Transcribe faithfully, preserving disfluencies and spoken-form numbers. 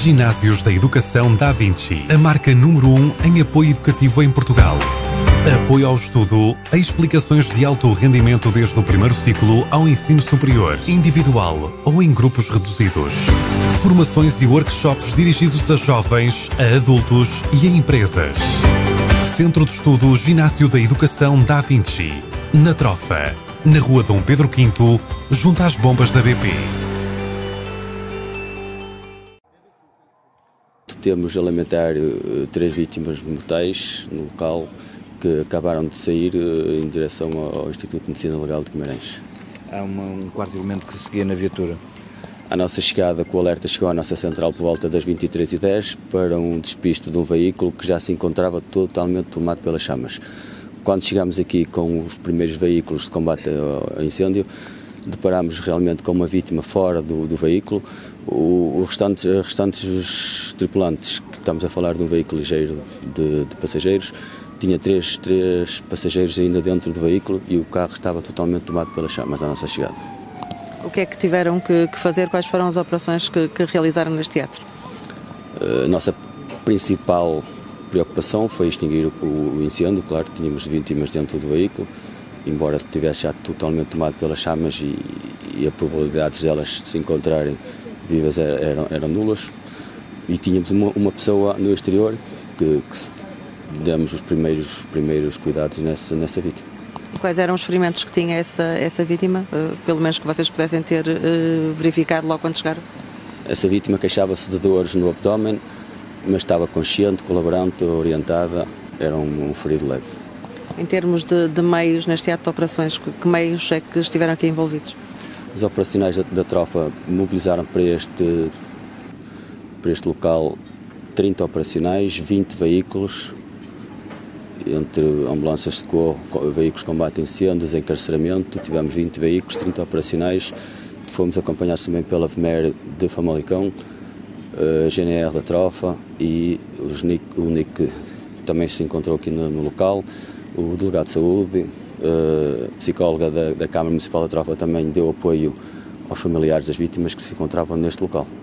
Ginásios da Educação Da Vinci, a marca número um em apoio educativo em Portugal. Apoio ao estudo, a explicações de alto rendimento desde o primeiro ciclo ao ensino superior, individual ou em grupos reduzidos. Formações e workshops dirigidos a jovens, a adultos e a empresas. Centro de Estudo Ginásio da Educação Da Vinci, na Trofa, na Rua Dom Pedro quinto, junto às bombas da B P. Temos a lamentar três vítimas mortais no local que acabaram de sair em direção ao Instituto de Medicina Legal de Guimarães. Há uma, um quarto elemento que seguia na viatura. A nossa chegada com o alerta chegou à nossa central por volta das vinte e três e dez para um despiste de um veículo que já se encontrava totalmente tomado pelas chamas. Quando chegámos aqui com os primeiros veículos de combate ao incêndio, deparámos realmente com uma vítima fora do, do veículo. O, o restante, os restantes tripulantes, que estamos a falar de um veículo ligeiro de, de passageiros, tinha três, três passageiros ainda dentro do veículo e o carro estava totalmente tomado pelas chamas à nossa chegada. O que é que tiveram que, que fazer? Quais foram as operações que, que realizaram neste teatro? A nossa principal preocupação foi extinguir o, o incêndio. Claro que tínhamos vítimas dentro do veículo, embora estivesse já totalmente tomado pelas chamas e, e a probabilidade delas se encontrarem vivas eram, eram nulas. E tínhamos uma, uma pessoa no exterior que, que demos os primeiros, primeiros cuidados nessa, nessa vítima. E quais eram os ferimentos que tinha essa, essa vítima? Uh, pelo menos que vocês pudessem ter uh, verificado logo quando chegaram? Essa vítima queixava-se de dores no abdômen, mas estava consciente, colaborante, orientada, era um, um ferido leve. Em termos de, de meios neste teatro de operações, que meios é que estiveram aqui envolvidos? Os operacionais da, da Trofa mobilizaram para este, para este local trinta operacionais, vinte veículos, entre ambulâncias de socorro, veículos de combate a incêndios, encarceramento. Tivemos vinte veículos, trinta operacionais. Fomos acompanhados também pela V M E R de Famalicão, a G N R da Trofa e os N I C, o N I C também se encontrou aqui no, no local. O delegado de saúde, a psicóloga da, da Câmara Municipal da Trofa também deu apoio aos familiares das vítimas que se encontravam neste local.